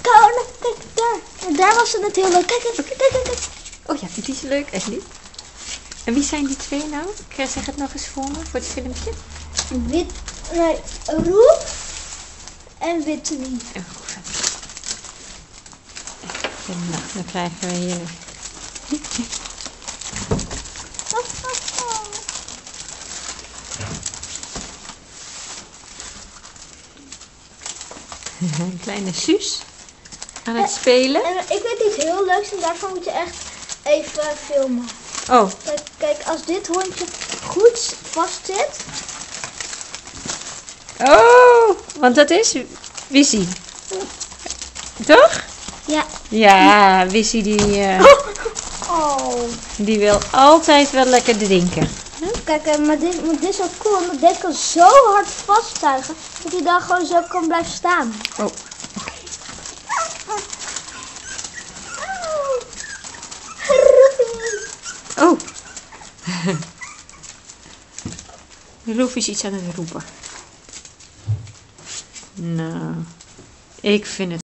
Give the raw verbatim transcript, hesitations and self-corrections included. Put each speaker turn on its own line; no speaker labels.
hou, kijk, daar. Daar was het net heel leuk. Kijk, kijk, kijk, kijk, kijk.
Oh ja, die is leuk, Ellie. En wie zijn die twee nou? Zeg het nog eens voor me, voor het filmpje.
Wit, nee, Roep en Whitney.
Oh, nou, dan krijgen we hier... Een kleine Suus aan het spelen.
En ik weet iets heel leuks en daarvoor moet je echt even filmen.
Oh.
Kijk, kijk, als dit hondje goed vast zit.
Oh, want dat is Wissy. Toch?
Ja.
Ja, Wissy die, uh,
Oh.
die wil altijd wel lekker drinken.
Kijk, maar dit, maar dit is wel cool, want dit kan zo hard vasttuigen dat hij dan gewoon zo kan blijven staan.
Oh, oké. Okay. Oh. Roef is iets aan het roepen. Nou, ik vind het